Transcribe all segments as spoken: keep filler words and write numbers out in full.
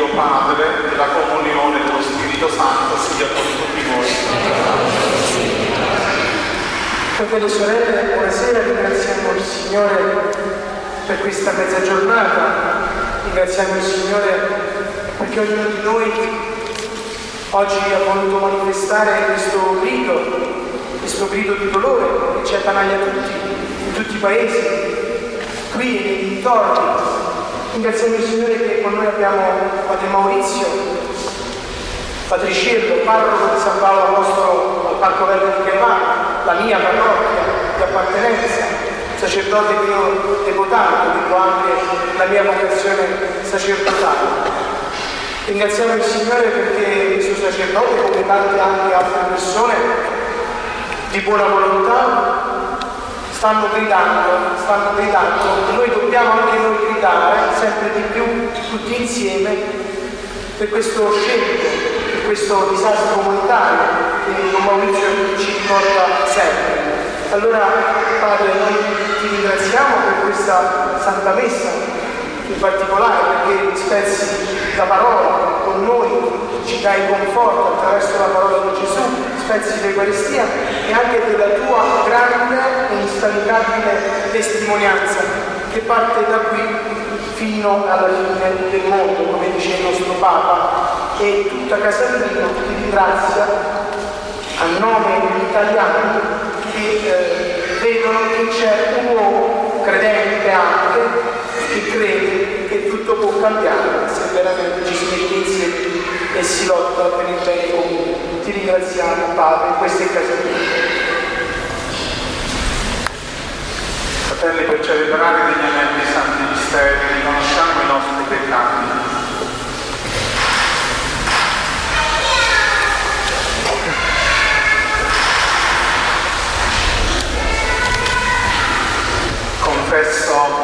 Dio Padre e la comunione dello Spirito Santo sia con tutti voi. Fratelli e sorelle, buonasera, ringraziamo il Signore per questa mezza giornata, ringraziamo il Signore perché ognuno di noi oggi ha voluto manifestare questo grido, questo grido di dolore che ci attanaglia tutti, in tutti i paesi, qui e nei dintorni. Ringraziamo il Signore che con noi abbiamo Padre Maurizio, Patriciello, parroco di San Paolo Apostolo al Parco Verde di Chiavari, la mia parrocchia di appartenenza, sacerdote che io devo tanto, dico anche la mia vocazione sacerdotale. Ringraziamo il Signore perché il suo sacerdote, come tante anche altre persone di buona volontà, stanno gridando, stanno gridando, e noi dobbiamo anche noi gridare sempre di più, tutti insieme, per questo scempio, per questo disastro comunitario che Don Maurizio ci ricorda sempre. Allora, Padre, noi ti ringraziamo per questa Santa Messa, in particolare perché spezzi la parola con noi, ci dai conforto attraverso la parola di Gesù, spezzi l'Eucaristia e anche della tua grande e instancabile testimonianza che parte da qui fino alla fine del mondo, come dice il nostro Papa, e tutta Casaldino ti ringrazia a nome degli italiani che eh, vedono che c'è un uomo credente anche che crede che tutto può cambiare se veramente ci si mette insieme e si lotta per il bene comune. Ti ringraziamo, Padre, questo è il caso mio. Fratelli, per celebrare degnamente i santi misteri, riconosciamo i nostri peccati. Confesso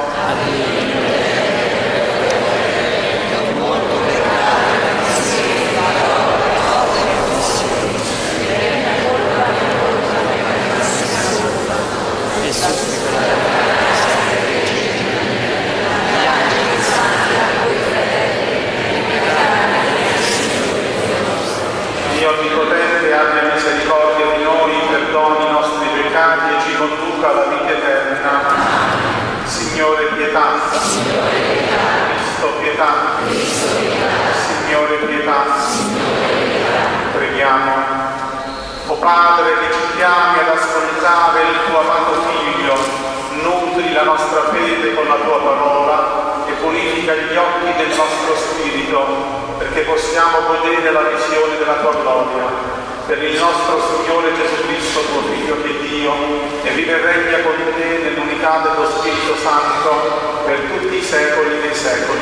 Dio Onnipotente abbia misericordia di noi, perdoni i nostri peccati e ci conduca alla vita eterna. Signore pietà, Cristo pietà, Signore pietà. Preghiamo. O Padre che ci chiami ad ascoltare il tuo amato Figlio, nutri la nostra fede con la tua parola e purifica gli occhi del nostro spirito perché possiamo godere la visione della tua gloria. Per il nostro Signore Gesù Cristo, tuo Figlio che è Dio, e vive e regna con te nell'unità dello Spirito Santo per tutti i secoli dei secoli.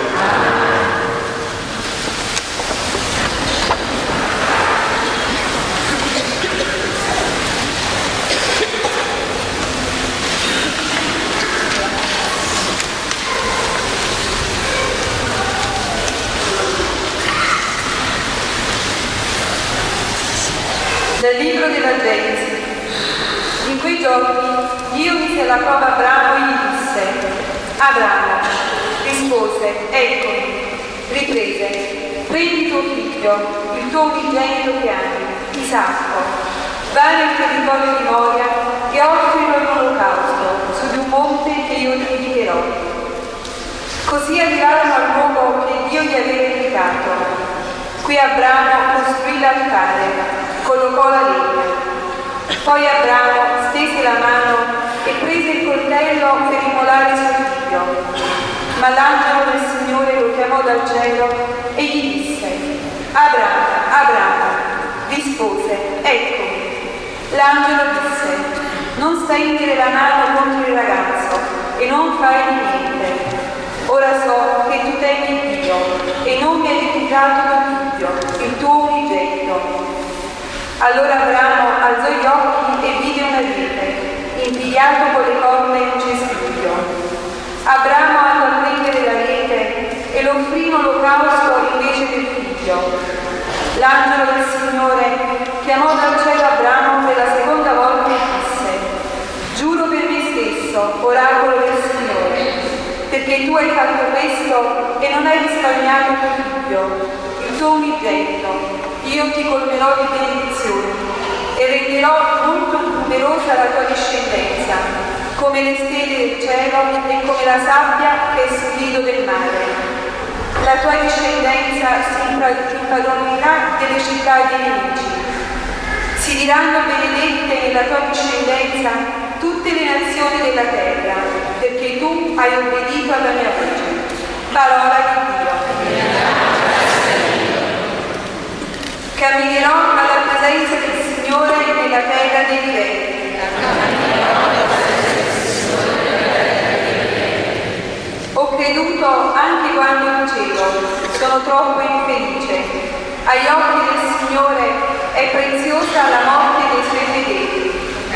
Dal libro dei Vangeli. In quei giorni Dio mise alla prova Abramo e gli disse: Abramo, rispose, eccomi. Riprese: prendi tuo figlio, il tuo unigenito che ami, Isacco, vai nel territorio di Moria e offrilo in olocausto su di un monte che io ti indicherò. Così arrivarono al luogo che Dio gli aveva indicato. Qui Abramo costruì l'altare, collocò la legna. Poi Abramo stese la mano e prese il coltello per immolare suo figlio. Ma l'angelo del Signore lo chiamò dal cielo e gli disse: Abramo, Abramo. Rispose: eccomi. L'angelo disse: non stendere la mano contro il ragazzo e non fare niente. Ora so che tu temi Dio e non mi hai rifiutato tuo figlio, il tuo unigenito. Allora Abramo alzò gli occhi e vide una rete, impigliato con le corna in un cespuglio. Abramo andò a prendere la rete e lo offrì in olocausto invece del figlio. L'angelo del Signore chiamò dal cielo Abramo per la seconda volta e disse: giuro per me stesso, oracolo del Signore, perché tu hai fatto questo e non hai risparmiato tuo figlio, io ti colmerò di benedizioni e renderò molto numerosa la tua discendenza, come le stelle del cielo e come la sabbia che è sul lido del mare. La tua discendenza si impadronerà delle città dei nemici. Si diranno benedette nella tua discendenza tutte le nazioni della terra, perché tu hai obbedito alla mia voce. Parola di Dio. Camminerò alla presenza del Signore nella terra dei viventi. Ho creduto anche quando dicevo, sono troppo infelice. Agli occhi del Signore è preziosa la morte dei suoi fedeli.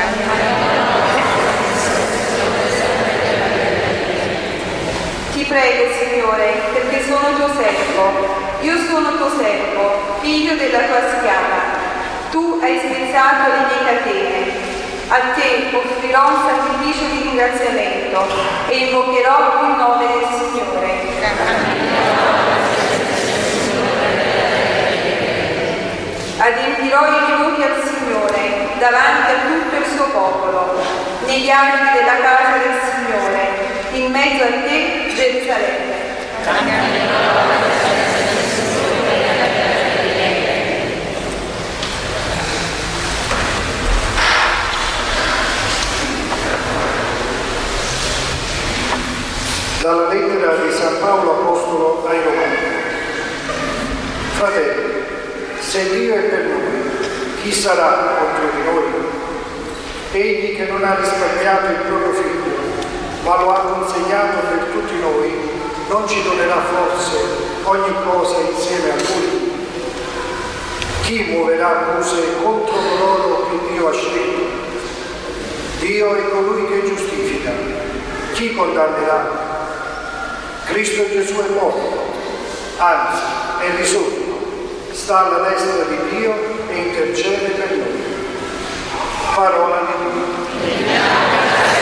Ti prego, Signore, perché sono tuo servo. Io sono tuo servo, figlio della tua schiava. Tu hai spezzato le mie catene. A te offrirò un sacrificio di ringraziamento e invocherò il nome del Signore. Adempirò i minuti al Signore davanti a tutto il suo popolo, negli angoli della casa del Signore, in mezzo a te, Gerusalemme. Dalla lettera di San Paolo Apostolo ai Romani. Fratelli, se Dio è per noi, chi sarà contro di noi? Egli che non ha risparmiato il proprio figlio, ma lo ha consegnato per tutti noi, non ci donerà forse ogni cosa insieme a lui? Chi muoverà accuse contro coloro che Dio ha scelto? Dio è colui che giustifica. Chi condannerà? Cristo Gesù è morto, anzi è risorto, sta alla destra di Dio e intercede per noi. Parola di Dio.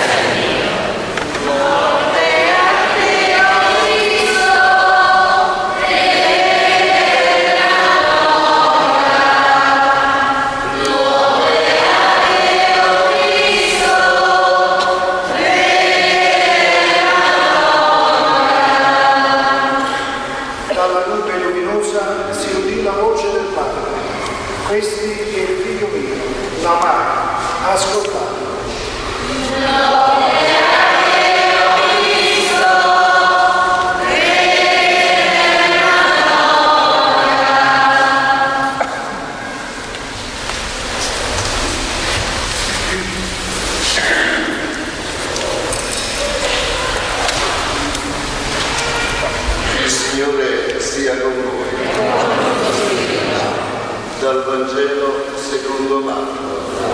Questi è il figlio mio, l'amato, ascoltate. Il Signore sia con voi. Dal Vangelo secondo Marco.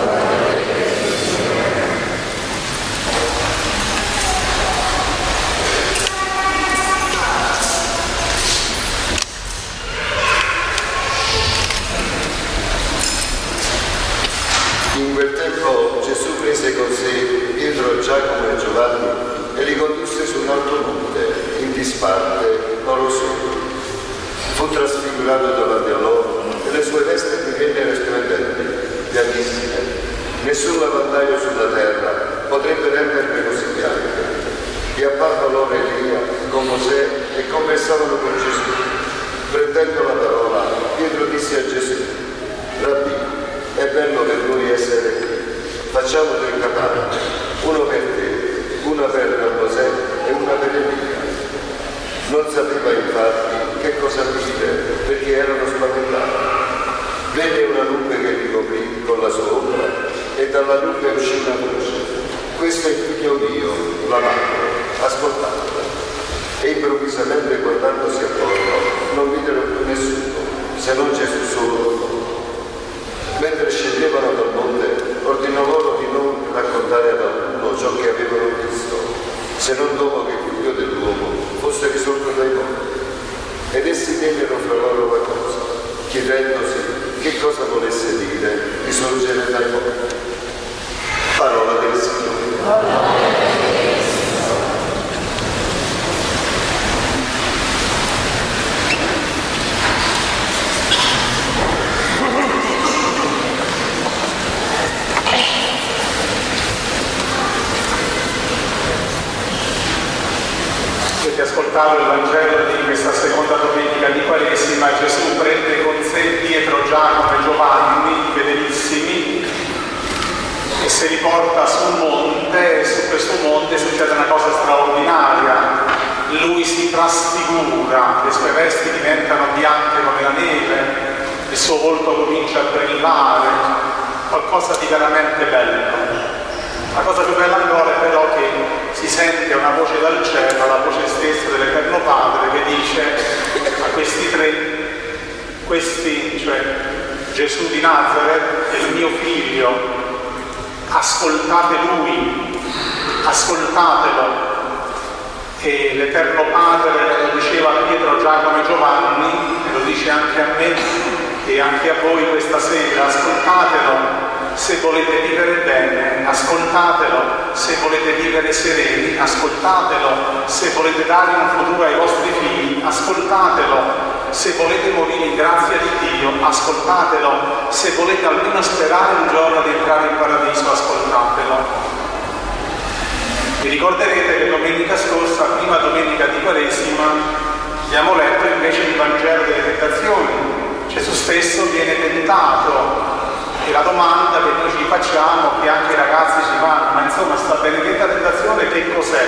In quel tempo Gesù prese con sé Pietro, Giacomo e Giovanni e li condusse su un alto monte, in disparte, loro soli. Fu trasfigurato davanti a loro e le sue vesti divennero risplendenti, bianchissime. Nessun lavandaio sulla terra potrebbe renderle così bianche. E apparve loro Elia con Mosè e conversavano con Gesù. Prendendo la parola, Pietro disse a Gesù: Rabbì, è bello per noi essere qui. Facciamo tre capanne, uno per te, una per Mosè e una per Elia. Non sapeva infatti che cosa dire, perché erano spaventati. Venne una nube che li coprì con la sua ombra e dalla nube uscì una voce: questo è il figlio mio, l'amato, ascoltatelo. E improvvisamente, guardandosi attorno, non videro più nessuno, se non Gesù solo con loro. Mentre scendevano dal monte, ordinò loro di non raccontare ad alcuno ciò che avevano visto, se non dopo che il figlio dell'uomo fosse risorto dai morti. Ed essi tennero fra loro la cosa, chiedendosi che cosa volesse dire risorgere dai morti. Parola del Signore. ascoltato il Vangelo di questa seconda domenica di Quaresima, Gesù prende con sé Pietro, Giacomo e Giovanni, fedelissimi, e si riporta su un monte, e su questo monte succede una cosa straordinaria. Lui si trasfigura, le sue vesti diventano bianche come la neve, il suo volto comincia a brillare, qualcosa di veramente bello. La cosa più bella ancora è però che si sente una voce dal cielo, la voce stessa dell'Eterno Padre, che dice a questi tre, questi, cioè Gesù di Nazareth è il mio figlio, ascoltate lui, ascoltatelo. E l'Eterno Padre lo diceva a Pietro, Giacomo e Giovanni, e lo dice anche a me e anche a voi questa sera: ascoltatelo se volete vivere bene, ascoltatelo se volete vivere sereni, ascoltatelo se volete dare un futuro ai vostri figli, ascoltatelo se volete morire in grazia di Dio, ascoltatelo se volete almeno sperare un giorno di entrare in paradiso, ascoltatelo. Vi ricorderete che domenica scorsa, prima domenica di Quaresima, abbiamo letto invece il Vangelo delle tentazioni. Gesù stesso viene tentato e la domanda che noi ci facciamo, che anche i ragazzi ci fanno: ma insomma, sta benedetta tentazione che cos'è?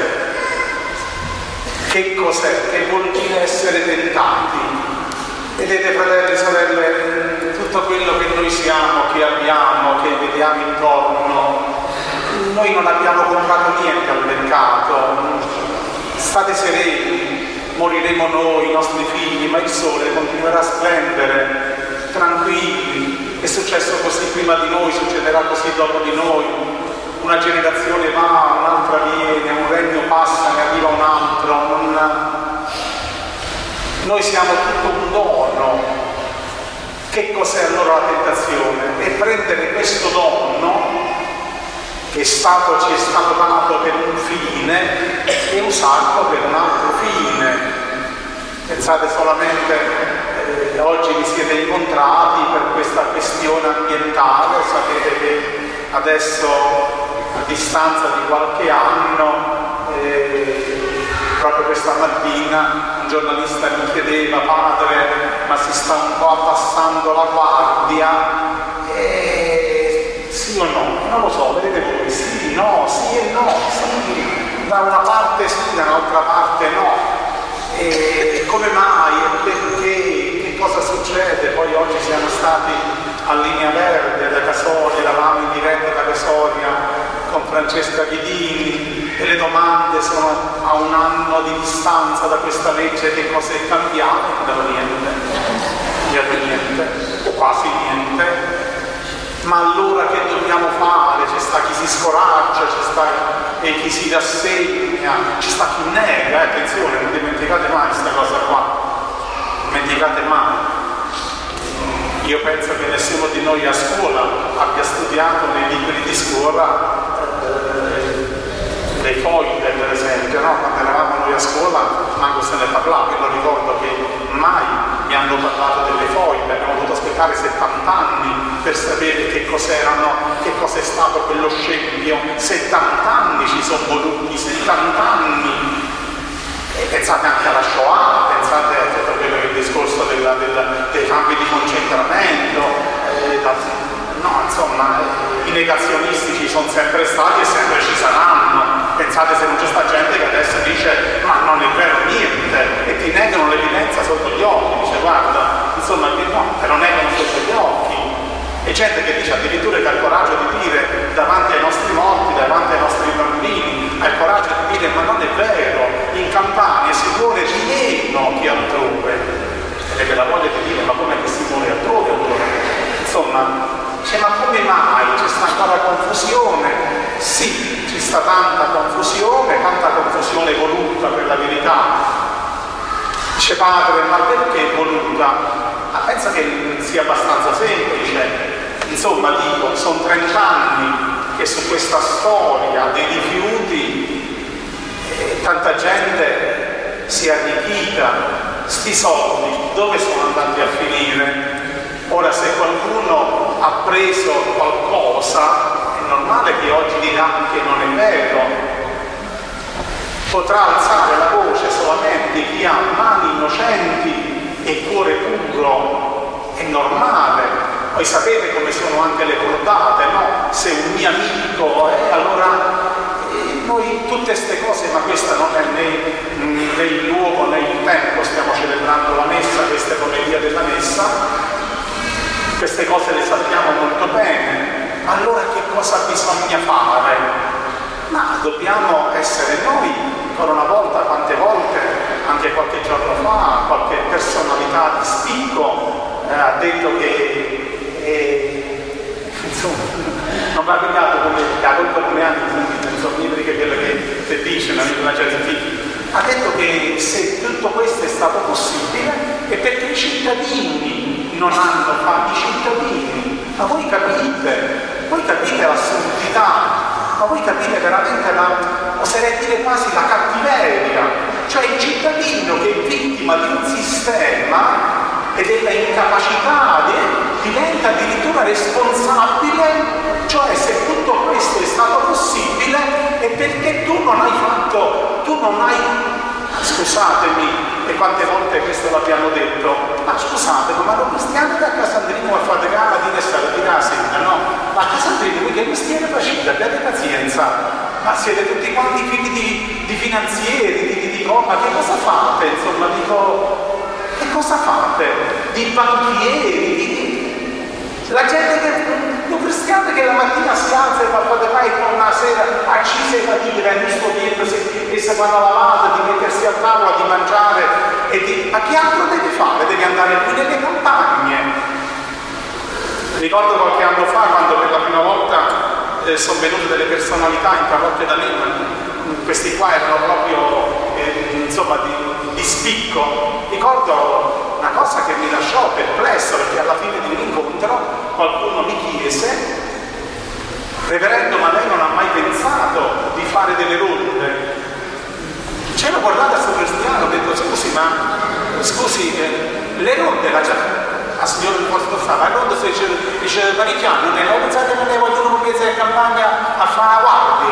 Che cos'è? Che vuol dire essere tentati? Vedete, fratelli e sorelle, tutto quello che noi siamo, che abbiamo, che vediamo intorno, noi non abbiamo comprato niente al mercato, state sereni, moriremo noi, i nostri figli, ma il sole continuerà a splendere, tranquilli, è successo così prima di noi, succederà così dopo di noi, una generazione va, un'altra viene, un regno passa, ne arriva un altro, non... noi siamo tutto un dono. Che cos'è allora la tentazione? È prendere questo dono che è stato, ci è stato dato per un fine e usarlo per un altro fine. Pensate solamente, eh, oggi vi siete incontrati per questa questione ambientale, sapete che adesso a distanza di qualche anno, eh, proprio questa mattina un giornalista mi chiedeva: padre, ma si sta un po' abbassando la guardia? E... sì o no? Non lo so, vedete voi, sì, no, sì e no, sì, da una parte sì, da un'altra parte no. E come mai? Perché? Che cosa succede? Poi oggi siamo stati a Linea Verde da Casoria, eravamo in diretta da Casoria con Francesca Ghidini e le domande sono: a un anno di distanza da questa legge che cosa è cambiato? Non niente, niente, o quasi niente. Ma allora che dobbiamo fare? C'è sta chi si scoraggia, c'è sta e chi si rassegna, c'è sta chi nega, eh, attenzione, non dimenticate mai questa cosa qua, non dimenticate mai. Io penso che nessuno di noi a scuola abbia studiato nei libri di scuola eh, dei fogli, per esempio, no? Quando eravamo noi a scuola manco se ne parlava. Io ricordo che mai mi hanno parlato delle foibe, abbiamo dovuto aspettare settanta anni per sapere che cos'erano, che cosa è stato quello scempio. settanta anni ci sono voluti, settanta anni. E pensate anche alla Shoah, pensate a tutto quello che è il discorso della, della, dei campi di concentramento, eh, da, no, insomma, i negazionisti ci sono sempre stati e sempre ci saranno. Pensate se non c'è sta gente che adesso dice: ma non è vero niente, e ti negano l'evidenza sotto gli occhi, dice: guarda, insomma, che no, te lo negano sotto gli occhi. E gente che dice addirittura che ha il coraggio di dire davanti ai nostri morti, davanti ai nostri bambini, ha il coraggio di dire: ma non è vero, in Campania si muore di meno che altrove. E che la voglia di dire: ma com'è che si muore altrove allora? Insomma, cioè, ma come mai c'è sta ancora confusione? Sì, ci sta tanta confusione, tanta confusione voluta per la verità. Dice: padre, ma perché voluta? Ma penso che sia abbastanza semplice. Insomma, dico, sono trent'anni che su questa storia dei rifiuti eh, tanta gente si è arricchita. Sti soldi dove sono andati a finire? Ora, se qualcuno ha preso qualcosa, è normale che oggi dirà che non è vero. Potrà alzare la voce solamente chi ha mani innocenti e cuore puro, è normale. Poi sapete come sono anche le cordate, no? Se un mio amico, eh, allora eh, noi tutte queste cose, ma questa non è né, né il luogo né il tempo, stiamo celebrando la messa, questa è l'omelia della messa, queste cose le sappiamo molto bene. Allora che cosa bisogna fare? Ma dobbiamo essere noi, ancora una volta, quante volte, anche qualche giorno fa, qualche personalità di spicco eh, ha detto che eh, insomma, non va pigliato come la colpa due anni, insomma, che quello che si dice, una certa ha detto che se tutto questo è stato possibile è perché i cittadini non hanno fatto i cittadini. Ma voi capite, voi capite l'assurdità? Ma voi capite veramente la, oserei dire quasi la cattiveria, cioè il cittadino che è vittima di un sistema e della incapacità di, diventa addirittura responsabile, cioè se tutto questo è stato possibile è perché tu non hai fatto, tu non hai, scusatemi, e quante volte questo l'abbiamo detto, ma scusatemi, ma non stiamo da Casandrino a fare gara di essere di casa, no? Ma a Casandrino voi che mestiere facete? Abbiate pazienza, ma siete tutti quanti figli di, di finanzieri, di, di, di ma che cosa fate? Insomma, dico, che cosa fate? Di banchieri, di... la gente che, un cristiano che la mattina si alza e fa fare mai con una sera accise e fatica, è giusto dirsi che si fanno lavate, di mettersi a tavola, di mangiare, e di... ma che altro deve fare? Deve andare qui nelle campagne. Ricordo qualche anno fa, quando per la prima volta eh, sono venute delle personalità intravolte da me, questi qua erano proprio eh, insomma di, di spicco. Ricordo una cosa che mi lasciò perplesso, perché alla fine di un incontro qualcuno mi chiese: reverendo, ma lei non ha mai pensato di fare delle ronde? C'era guardato a sto cristiano, ho detto: scusi, ma scusi, eh, le ronde la già a signore del posto stava, quando si dice, dice parecchi anni, non è pensate che ne vogliono un mese in campagna a fare la guardia?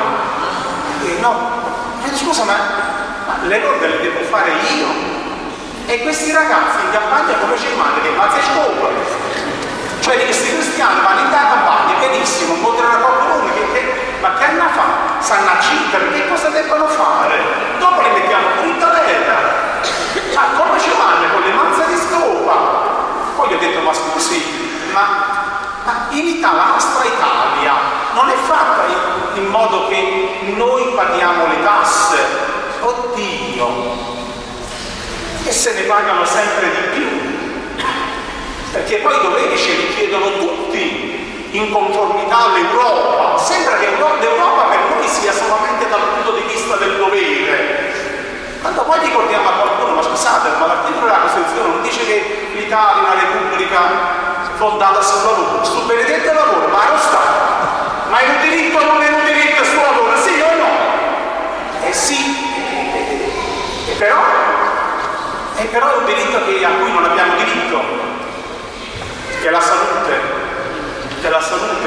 E no, e scusa, ma, ma le ronde le devo fare io? E questi ragazzi in campagna come ci rimangono? Che mazza e scopa? Cioè questi cristiani vanno in campagna, benissimo, incontrano qualcuno, che, che, ma che hanno a fare? Sanno a cintere, che cosa devono fare? Dopo li mettiamo in talera. Ma come ci vanno con le mazze di scopa? Poi gli ho detto: ma scusi, ma, ma in Italia, la nostra Italia non è fatta in, in modo che noi paghiamo le tasse, oddio, e se ne pagano sempre di più, perché poi i doveri ce li chiedono tutti in conformità all'Europa. Sembra che l'Europa per noi sia solamente dal punto di vista del dovere. Quando poi ricordiamo a qualcuno: ma scusate, ma l'articolo della Costituzione non dice che l'Italia è una repubblica fondata sul lavoro, sul benedetto lavoro, ma non sta. Ma è un diritto o non è un diritto sul lavoro, sì o no? Eh sì, e però, e però è un diritto che, a cui non abbiamo diritto, che è la salute, che è la salute.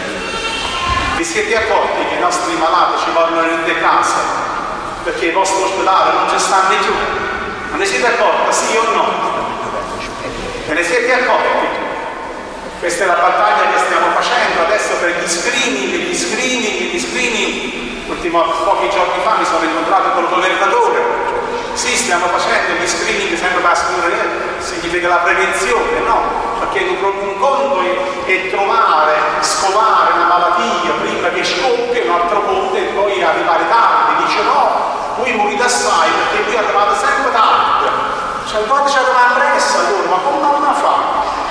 Vi siete accorti che i nostri malati ci vogliono in le case? Perché il vostro ospedale non ci stanno più. Ma ne siete accorti, sì o no? Ve ne siete accorti? Questa è la battaglia che stiamo facendo adesso per gli screening, gli screening, gli screening. Ultimo, pochi giorni fa mi sono incontrato col governatore. Sì, stiamo facendo gli screening sempre per assicurare, significa la prevenzione, no? Perché un conto è, è trovare, scovare una malattia prima che scoppia, un altro conto e poi arrivare tardi. Dice: no, voi morite assai perché voi arrivate sempre tardi. Cioè, il voto ci arriva presso allora, ma come non la fa?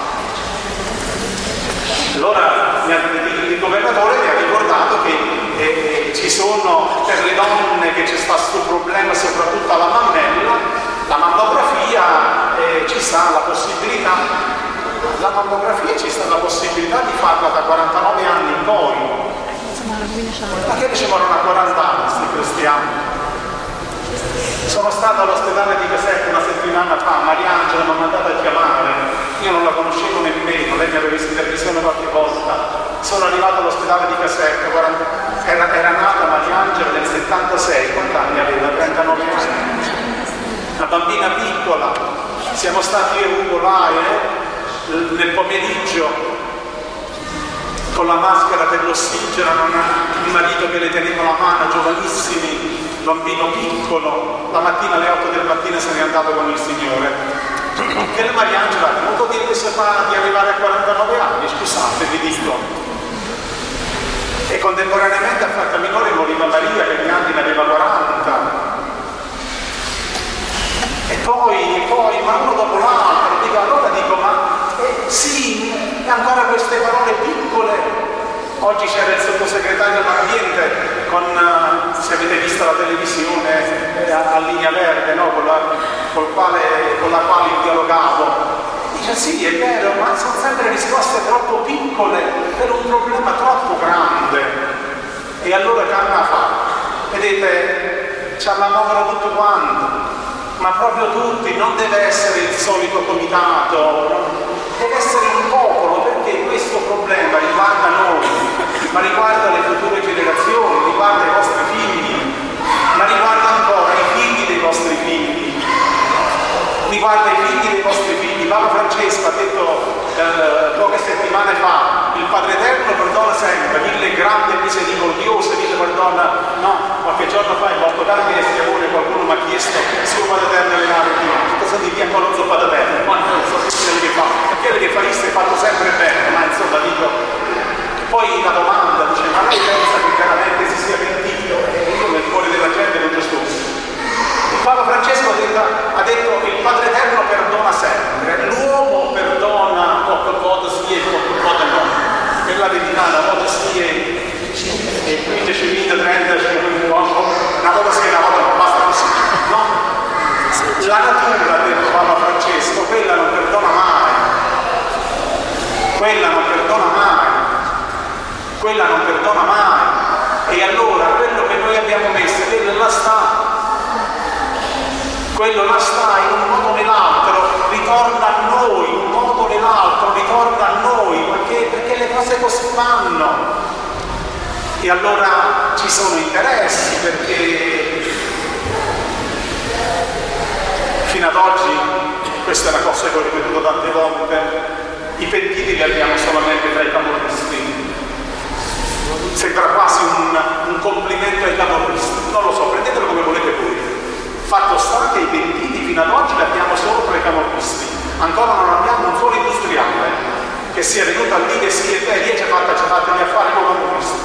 Allora il governatore mi ha ricordato che eh, ci sono, per le donne, che c'è stato questo problema soprattutto alla mammella, la mammografia, eh, ci sta la possibilità, la mammografia ci sta la possibilità di farla da quarantanove anni in poi. Ma che ci vogliono a quaranta anni questi cristiani? Sono stato all'ospedale di Caserta una settimana fa, Mariangela mi ha mandato a chiamare, io non la conoscevo nemmeno, lei mi aveva visto in televisione qualche volta. Sono arrivato all'ospedale di Caserta, quaranta era, era nata Mariangela nel settantasei, quanti anni aveva? trentanove anni. Una bambina piccola, siamo stati io e Ugo là eh, nel pomeriggio con la maschera per l'ossigeno, il marito che le teneva la mano, giovanissimi, bambino piccolo, la mattina alle otto del mattino se n'è andato con il Signore. Che la Mariangela ha avuto dire che si fa di arrivare a quarantanove anni, scusate, vi dico. E contemporaneamente a fatta minore moriva Maria, che Gandhi ne aveva quaranta. E poi, e poi, ma uno dopo l'altro, dico, allora dico, ma eh, sì, ancora queste parole piccole. Oggi c'era il sottosegretario all'ambiente con, uh, se avete visto la televisione, eh, a, a linea verde, no? con, la, col quale, con la quale io dialogavo. Dice sì, è vero, ma sono sempre risposte troppo piccole per un problema troppo grande. E allora che hanno fatto? Vedete, ci ammamono tutto quanto. Ma proprio tutti, non deve essere il solito comitato, deve essere un popolo, perché questo problema riguarda noi, ma riguarda le future generazioni, riguarda i vostri figli, ma riguarda ancora i figli dei vostri figli, riguarda i figli dei vostri figli. Papa Francesco ha detto eh, poche settimane fa, il Padre Eterno perdona sempre, mille grandi e misericordioso, mille perdona, no, qualche giorno fa in Porto Carmine Schiavone qualcuno mi ha chiesto se il Padre Eterno è nato di no, cosa di via ancora non so Padre Eterno, ma non so che fa, perché che fariste fatto sempre bene, ma insomma dico, poi la domanda dice, ma lei pensa che veramente si sia pentito? E io nel cuore della gente non giusto. Il Papa Francesco ha detto, ha detto il Padre Eterno perdona sempre, l'uomo perdona poco cosa sì e poco cosa no, per la verità una volta sì e e quindi ci vede trenta, una volta sì e una volta non, basta così, no? La natura, ha detto Papa Francesco, quella non perdona mai, quella non perdona mai, quella non perdona mai, e allora quello che noi abbiamo messo, quello là sta, quello là sta in un modo o nell'altro, ritorna a noi, in un modo o nell'altro, ritorna a noi, perché, perché le cose così vanno. E allora ci sono interessi, perché fino ad oggi, questa è una cosa che ho ripetuto tante volte, i pentiti li abbiamo solamente tra i camorristi. Sembra quasi un, un complimento ai camorristi, non lo so, prendetelo come volete voi. Fatto sta che i pentiti fino ad oggi li abbiamo solo tra i camorristi, ancora non abbiamo un solo industriale che sia venuto a dire sì e beh, lì ci ha fatto gli affari con camorristi.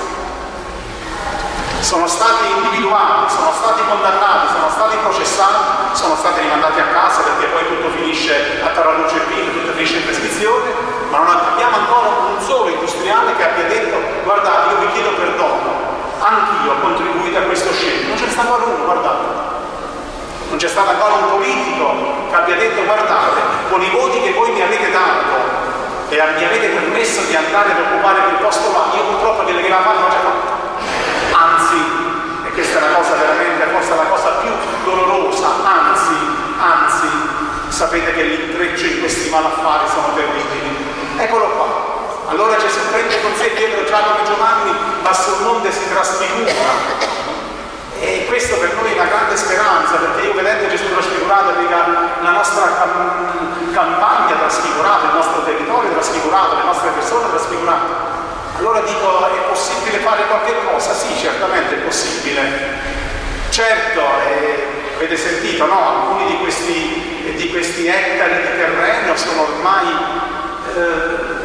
Sono stati individuati, sono stati condannati, sono stati processati, sono stati rimandati a casa perché poi tutto finisce a Taralluce e Pino, tutto finisce in prescrizione, ma non abbiamo ancora un solo industriale che abbia detto guardate, io vi chiedo perdono, anch'io ho contribuito a questo scempio. Non c'è stato uno, guardate. Non c'è stato ancora un politico che abbia detto guardate, con i voti che voi mi avete dato e mi avete permesso di andare ad occupare quel posto là, io purtroppo delle che la fanno non c'è fatto. Anzi, e questa è una cosa veramente, forse la cosa più dolorosa, anzi, anzi, sapete che l'intreccio in questi malaffari sono terribili. Eccolo qua. Allora Gesù prende con sé Pietro, Giacomo e Giovanni, va sul monte e si trasfigura. E questo per noi è una grande speranza, perché io vedendo Gesù trasfigurato, la nostra campagna trasfigurata, il nostro territorio trasfigurato, le nostre persone trasfigurate. Allora dico, è possibile fare qualche cosa? Sì, certamente è possibile. Certo, eh, avete sentito, no? Alcuni di questi, di questi ettari di terreno sono ormai eh,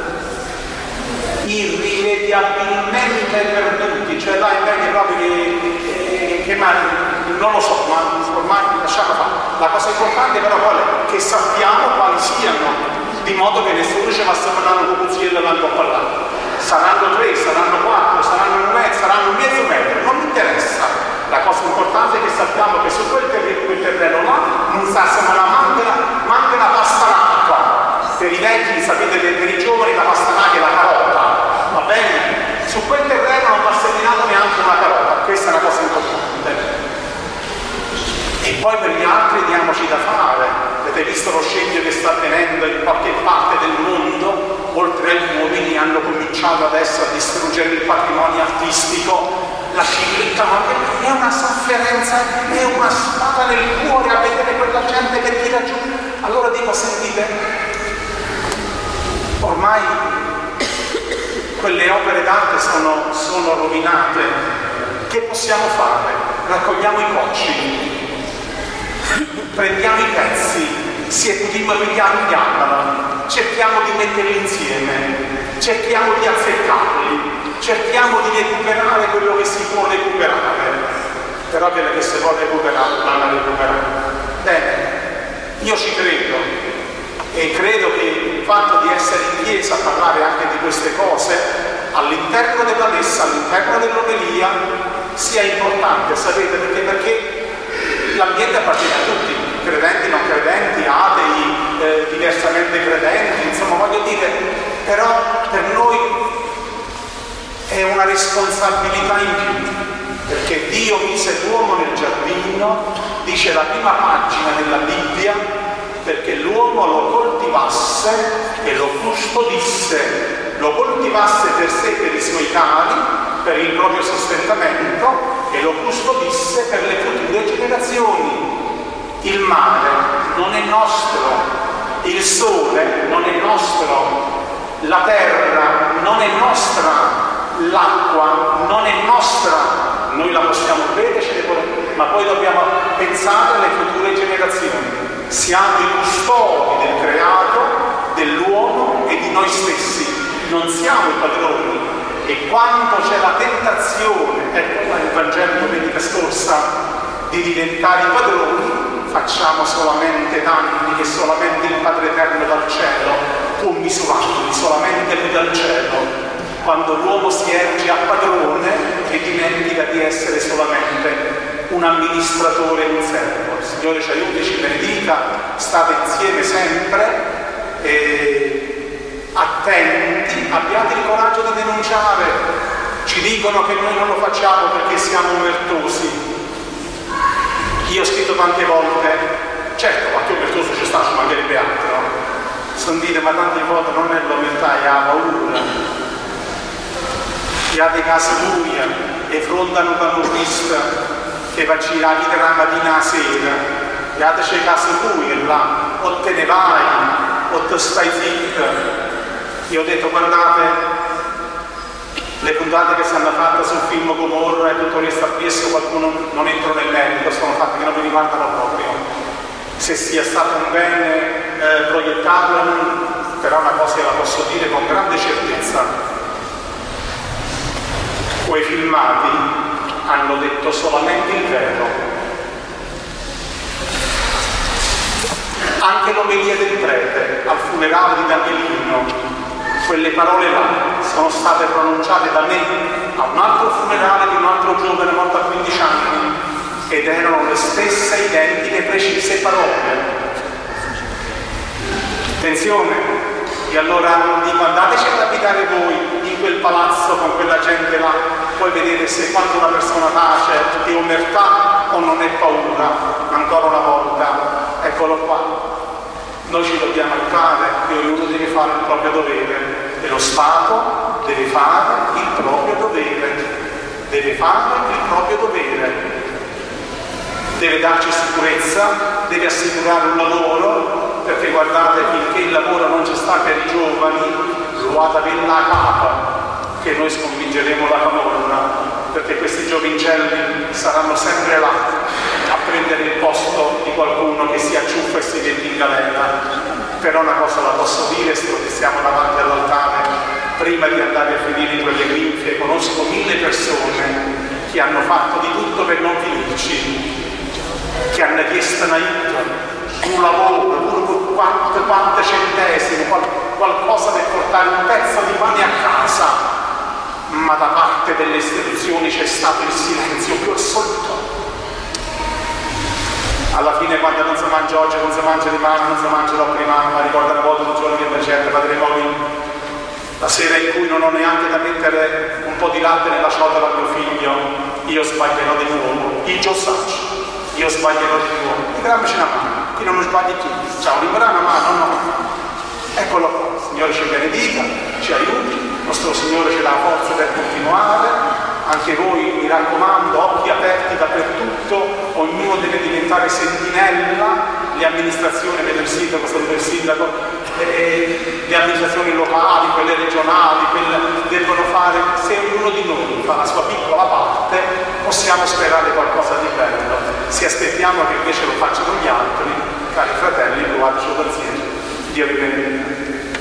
irrimediabilmente perduti, cioè là in mezzo proprio che, che ma, non lo so, ma ormai lasciamo fare. La cosa importante però qual è? Che sappiamo quali siano, di modo che nessuno ci va a sembrare un cucuzziello e l'anco a parlare. Saranno tre, saranno quattro, saranno un mezzo, saranno un mezzo metro, non mi interessa. La cosa importante è che sappiamo che su quel terreno, quel terreno là non sa se la manca, manca la pastanacca. Per i vecchi, sapete, per i giovani la pastanacca è la carota, va bene? Su quel terreno non va seminato neanche una carota, questa è una cosa importante. E poi per gli altri diamoci da fare. Avete visto lo scempio che sta avvenendo in qualche parte del mondo? Oltre agli uomini hanno cominciato adesso a distruggere il patrimonio artistico la civiltà, è una sofferenza, è una spada nel cuore a vedere quella gente che tira giù. Allora dico, sentite, ormai quelle opere d'arte sono, sono rovinate, che possiamo fare? Raccogliamo i cocci, prendiamo i pezzi, siettiamo e pigliamo, cerchiamo di metterli insieme, cerchiamo di azzeccarli, cerchiamo di recuperare quello che si può recuperare, però quello che si può recuperare vanno recuperato. Bene, io ci credo e credo che il fatto di essere in chiesa a parlare anche di queste cose all'interno della messa, all'interno dell'omelia sia importante, sapete perché? Perché l'ambiente appartiene a tutti, credenti, non credenti, atei, eh, diversamente credenti, insomma voglio dire, però per noi è una responsabilità in più, perché Dio mise l'uomo nel giardino, dice la prima pagina della Bibbia, perché l'uomo lo coltivasse e lo custodisse, lo coltivasse per sé e per i suoi cari, per il proprio sostentamento, e lo custodisse per le future generazioni. Il mare non è nostro, il sole non è nostro, la terra non è nostra, l'acqua non è nostra, noi la possiamo bere, ma poi dobbiamo pensare alle future generazioni. Siamo i custodi del creato, dell'uomo e di noi stessi, non siamo i padroni. E quando c'è la tentazione, ecco qua il Vangelo domenica scorsa, di diventare i padroni, facciamo solamente danni che solamente il Padre Eterno dal cielo può misurarli, solamente lui dal cielo. Quando l'uomo si erge a padrone e dimentica di essere solamente un amministratore e un servo. Il Signore ci aiuti, ci benedica, state insieme sempre, e attenti, abbiate il coraggio di denunciare. Ci dicono che noi non lo facciamo perché siamo omertosi. Io ho scritto tante volte, certo qualche omertoso ci sta, ci mancherebbe altro, sono dite, ma tante volte non è l'omertà, è la paura. Chi ha dei casi buie e frontano con un Cristo che va a girare la vita la mattina a sera, e altri c'è i casi buie là, o te ne vai, o te stai zitto. Io ho detto, guardate, le puntate che sono fatte sul film Gomorra e tutto questo appresso, qualcuno non entro nel merito, sono fatti che non mi riguardano proprio. Se sia stato un bene eh, proiettato, però una cosa la posso dire con grande certezza. Quei filmati hanno detto solamente il vero. Anche l'omelia del prete al funerale di Danielino, quelle parole là sono state pronunciate da me a un altro funerale di un altro giovane morto a quindici anni, ed erano le stesse identiche precise parole. Attenzione! E allora dico, andateci ad abitare voi in quel palazzo con quella gente là, poi vedete se quando una persona tace è omertà o non è paura. Ancora una volta, eccolo qua. Noi ci dobbiamo aiutare, che ognuno deve fare il proprio dovere, e lo Stato deve fare il proprio dovere, deve fare il proprio dovere, deve darci sicurezza, deve assicurare un lavoro, perché guardate, finché il lavoro non ci sta per i giovani, lo ha da avere la capa, che noi sconfiggeremo la camorra, perché questi giovincelli saranno sempre là a prendere il posto di qualcuno che si acciuffa e si mette in galera. Però una cosa la posso dire, se siamo davanti all'altare, prima di andare a finire in quelle grinfie, conosco mille persone che hanno fatto di tutto per non finirci, che hanno chiesto un aiuto, un lavoro, pure quante, quante centesime, qual, qualcosa per portare un pezzo di pane a casa, ma da parte delle istituzioni c'è stato il silenzio più assoluto. Alla fine, quando non si mangia oggi, non si mangia domani, non si mangia dopodomani, ma ricorda una volta un giorno che faceva Padre Movi, la sera in cui non ho neanche da mettere un po' di latte nella ciotola a mio figlio, io sbaglierò di nuovo, il Giosaccio, io sbaglierò di nuovo, diamoci una mano, qui non sbagli tu, ciao, libera una mano, no, eccolo qua, il Signore ci benedica, ci aiuti, il nostro Signore ci dà forza per continuare, Anche voi, mi raccomando, occhi aperti dappertutto, ognuno deve diventare sentinella, le amministrazioni, vedo il sindaco, saluto il sindaco, eh, le amministrazioni locali, quelle regionali, quelle devono fare, se ognuno di noi fa la sua piccola parte, possiamo sperare qualcosa di bello. Se aspettiamo che invece lo facciano gli altri, cari fratelli, lo faccio pazienza. Dio vi benedica.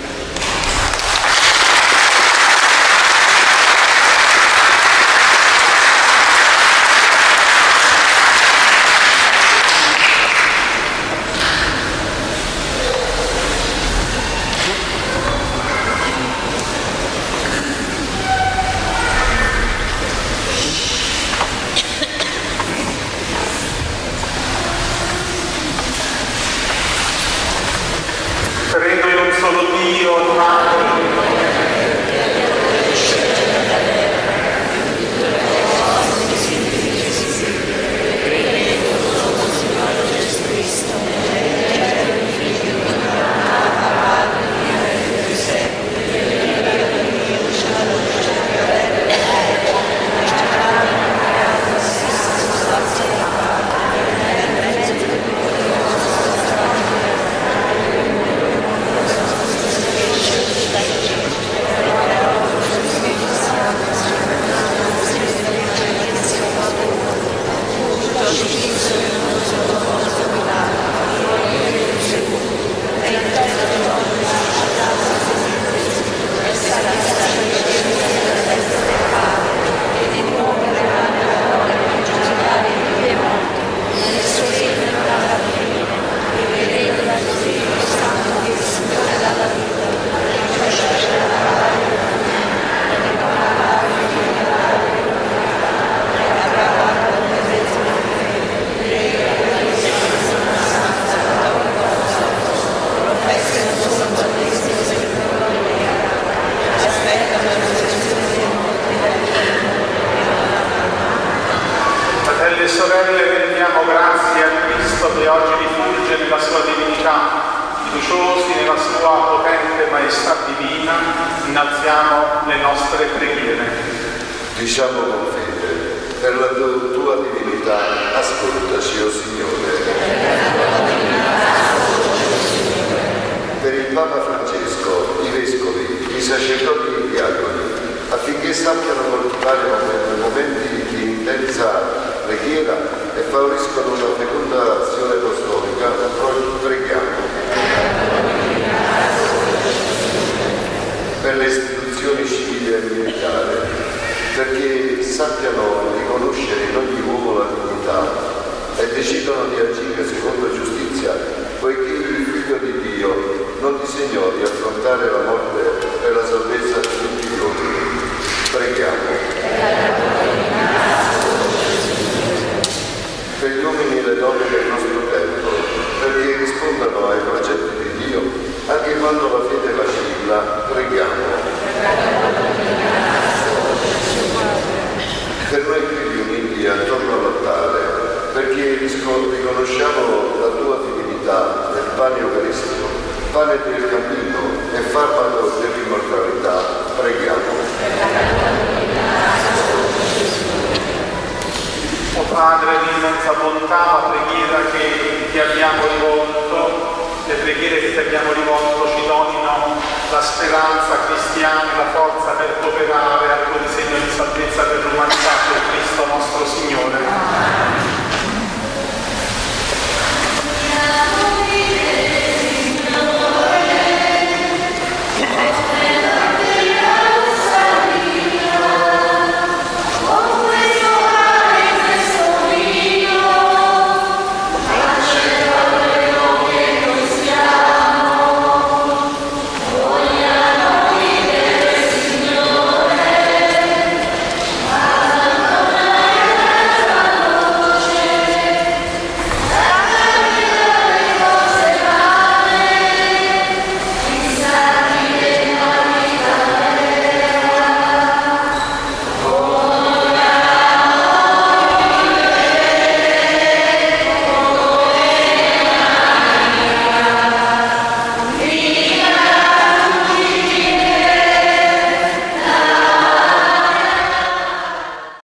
Credo in un solo Dio, Fratelli e sorelle, rendiamo grazie a Cristo che oggi rifulge nella sua divinità, fiduciosi nella sua potente maestà divina, innalziamo le nostre preghiere. Diciamo con fede, per la tu- tua divinità, ascoltaci, o Signore. Per il Papa Francesco, i vescovi, i sacerdoti e i diaconi, affinché sappiano coltivare momenti di intensa preghiera e favoriscono una feconda azione apostolica, preghiamo. Per le istituzioni civili e militari, perché sappiano riconoscere in ogni uomo la dignità e decidano di agire secondo giustizia, poiché il Figlio di Dio non disegnò di affrontare la morte per la salvezza di tutti gli uomini. Preghiamo. Per gli uomini e le donne del nostro tempo, perché rispondano ai progetti di Dio, anche quando la fede vacilla, preghiamo. Per noi qui riuniti attorno all'altare, perché riconosciamo la tua divinità nel pane eucaristico, pane del cammino e farmaco dell'immortalità, preghiamo. O Padre di immensa bontà, la preghiera che ti abbiamo rivolto, le preghiere che ti abbiamo rivolto ci donino la speranza cristiana, la forza per cooperare al tuo disegno di salvezza per l'umanità.